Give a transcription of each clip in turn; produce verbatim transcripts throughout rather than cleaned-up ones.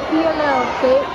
Be a little bitch.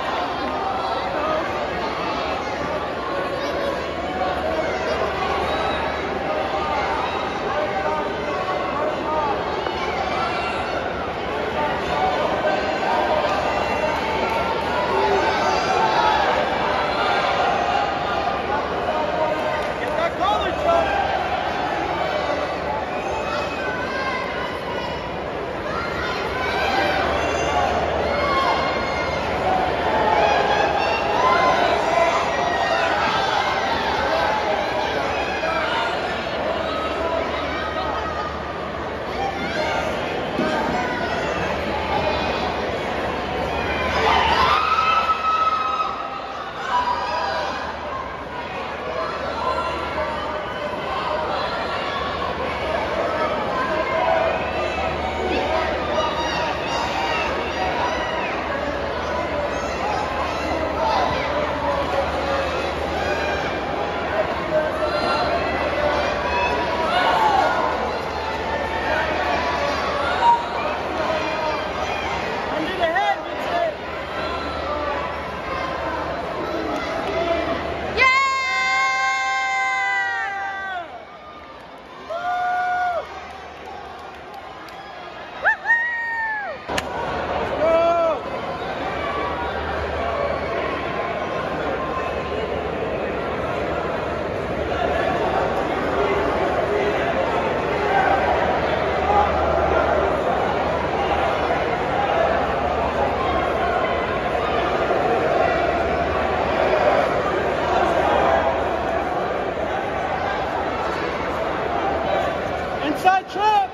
Inside trip!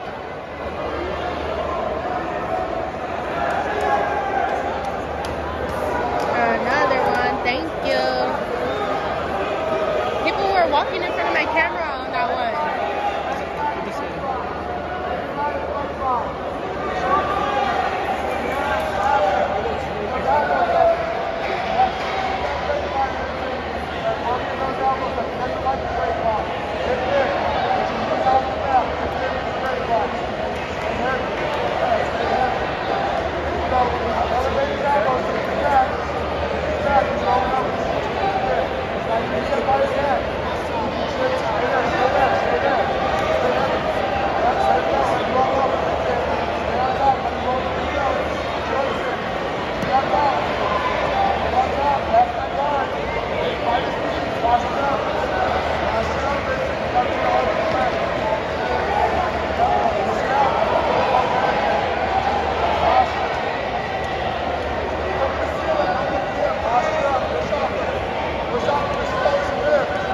Another one, thank you. People were walking in front of my camera on that one. Push off the space here.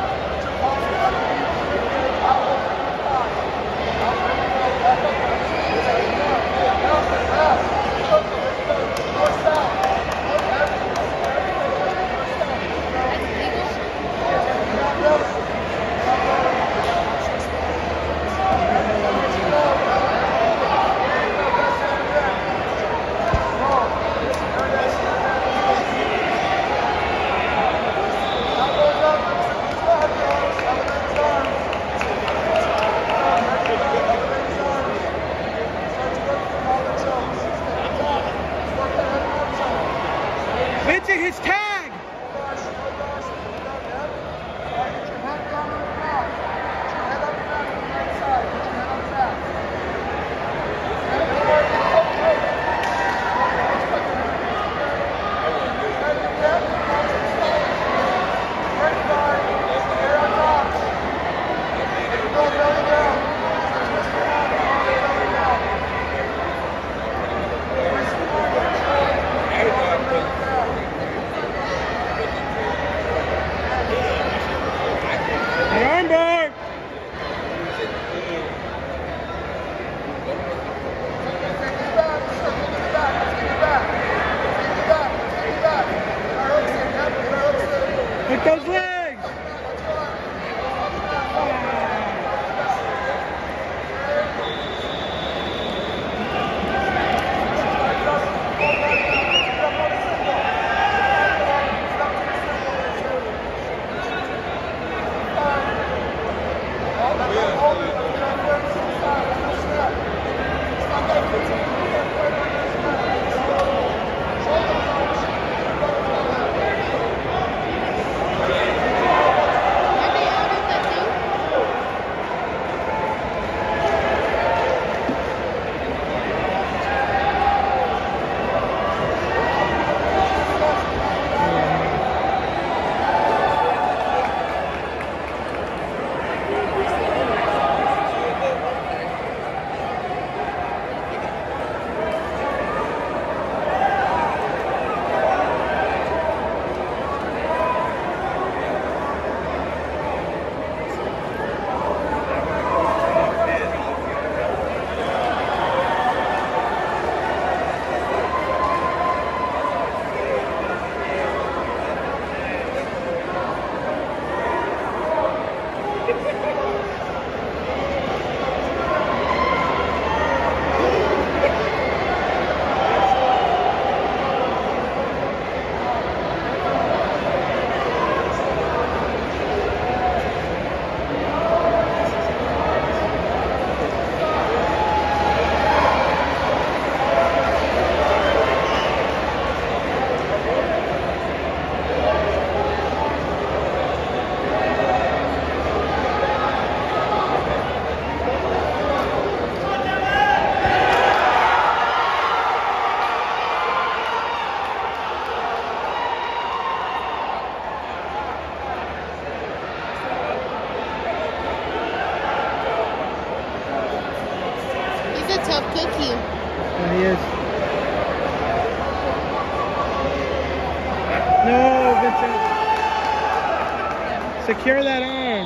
Secure that arm.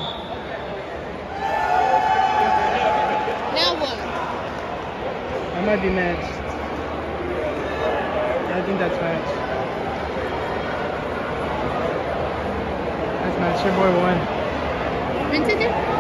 Now what? That might be next. I think that's next. That's match. Your boy won. Vintage it?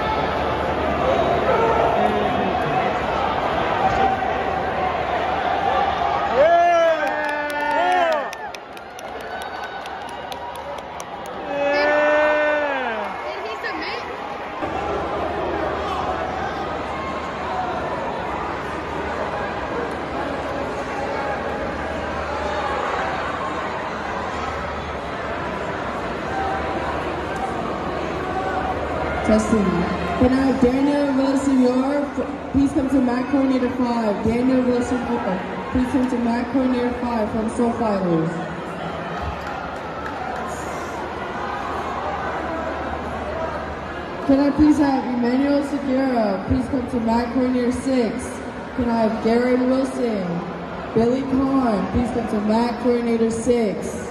Testing. Can I have Daniel Villasenor, please come to Mat Coordinator five. Daniel Villasenor, please come to Mat Coordinator five from Soul Fighters. Can I please have Emmanuel Segura, please come to Mat Coordinator six. Can I have Gary Wilson, Billy Kahn, please come to Mat Coordinator six.